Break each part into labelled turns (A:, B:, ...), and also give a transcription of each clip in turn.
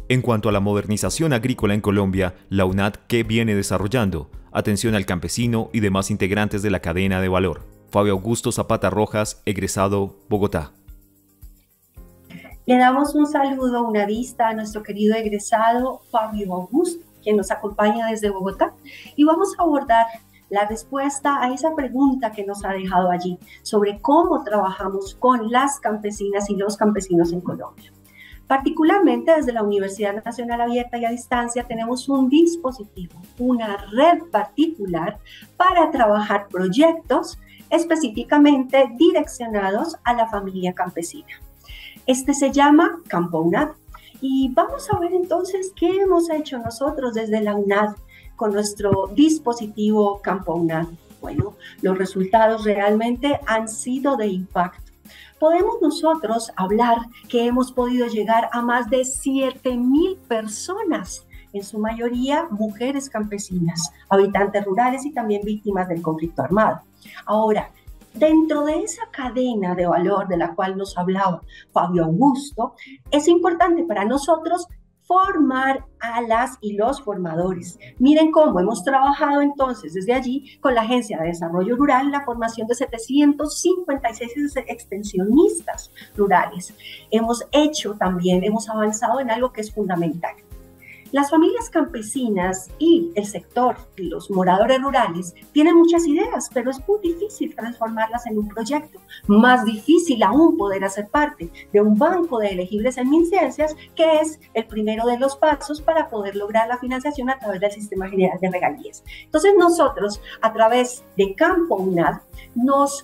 A: En cuanto a la modernización agrícola en Colombia, la UNAD, ¿qué viene desarrollando? Atención al campesino y demás integrantes de la cadena de valor. Fabio Augusto Zapata Rojas, egresado, Bogotá.
B: Le damos un saludo, una vista a nuestro querido egresado Fabio Augusto, quien nos acompaña desde Bogotá, y vamos a abordar la respuesta a esa pregunta que nos ha dejado allí sobre cómo trabajamos con las campesinas y los campesinos en Colombia. Particularmente desde la Universidad Nacional Abierta y a Distancia tenemos un dispositivo, una red particular para trabajar proyectos específicamente direccionados a la familia campesina. Este se llama Campo UNAD y vamos a ver entonces qué hemos hecho nosotros desde la UNAD con nuestro dispositivo Campo UNAD. Bueno, los resultados realmente han sido de impacto. Podemos nosotros hablar que hemos podido llegar a más de 7.000 personas, en su mayoría mujeres campesinas, habitantes rurales y también víctimas del conflicto armado. Ahora, dentro de esa cadena de valor de la cual nos hablaba Fabio Augusto, es importante para nosotros formar a las y los formadores. Miren cómo hemos trabajado entonces desde allí con la Agencia de Desarrollo Rural la formación de 756 extensionistas rurales. Hemos avanzado en algo que es fundamental. Las familias campesinas y el sector, los moradores rurales, tienen muchas ideas, pero es muy difícil transformarlas en un proyecto. Más difícil aún poder hacer parte de un banco de elegibles en MinCiencias, que es el primero de los pasos para poder lograr la financiación a través del Sistema General de Regalías. Entonces nosotros, a través de Campo UNAD, nos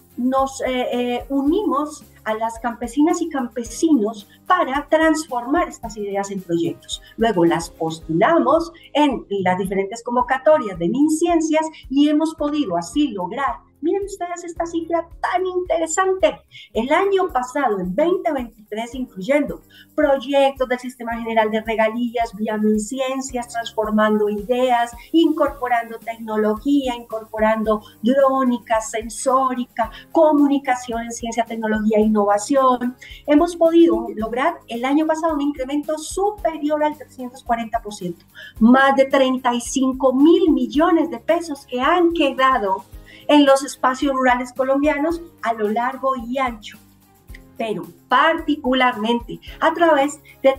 B: unimos a las campesinas y campesinos para transformar estas ideas en proyectos. Luego las postulamos en las diferentes convocatorias de MinCiencias y hemos podido así lograr. Miren ustedes esta cifra tan interesante. El año pasado, en 2023, incluyendo proyectos del Sistema General de Regalías, vía MinCiencias, transformando ideas, incorporando tecnología, incorporando drónica, sensórica, comunicación en ciencia, tecnología e innovación. Hemos podido lograr el año pasado un incremento superior al 340%, más de 35.000 millones de pesos que han quedado en los espacios rurales colombianos a lo largo y ancho, pero particularmente a través de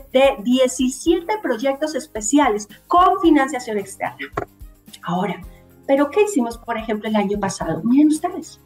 B: 17 proyectos especiales con financiación externa. Ahora, ¿pero qué hicimos, por ejemplo, el año pasado? Miren ustedes,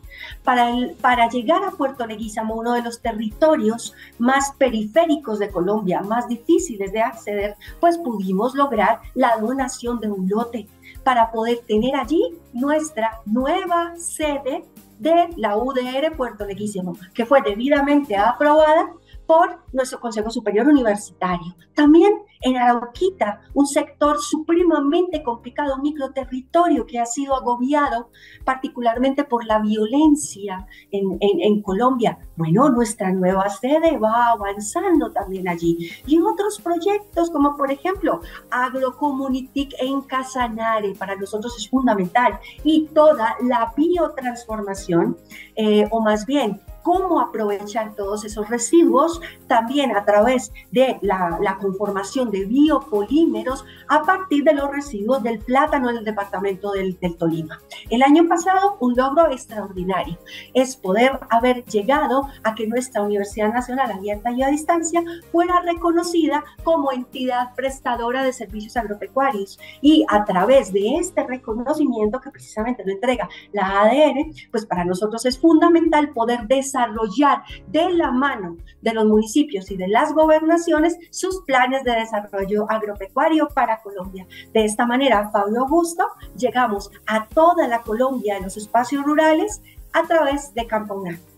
B: para llegar a Puerto Leguízamo, uno de los territorios más periféricos de Colombia, más difíciles de acceder, pues pudimos lograr la donación de un lote para poder tener allí nuestra nueva sede de la UDR Puerto Leguízamo, que fue debidamente aprobada por nuestro Consejo Superior Universitario. También en Arauquita, un sector supremamente complicado, un microterritorio que ha sido agobiado particularmente por la violencia en Colombia. Bueno, nuestra nueva sede va avanzando también allí. Y otros proyectos como por ejemplo Agrocommunitic en Casanare, para nosotros es fundamental. Y toda la biotransformación, o más bien, cómo aprovechar todos esos residuos también a través de la conformación de biopolímeros a partir de los residuos del plátano en el departamento del Tolima. El año pasado, un logro extraordinario es poder haber llegado a que nuestra Universidad Nacional Abierta y a Distancia fuera reconocida como entidad prestadora de servicios agropecuarios, y a través de este reconocimiento que precisamente lo entrega la ADR, pues para nosotros es fundamental poder desarrollar de la mano de los municipios y de las gobernaciones sus planes de desarrollo agropecuario para Colombia. De esta manera, Fabio Augusto, llegamos a toda la Colombia en los espacios rurales a través de Campo UNAD.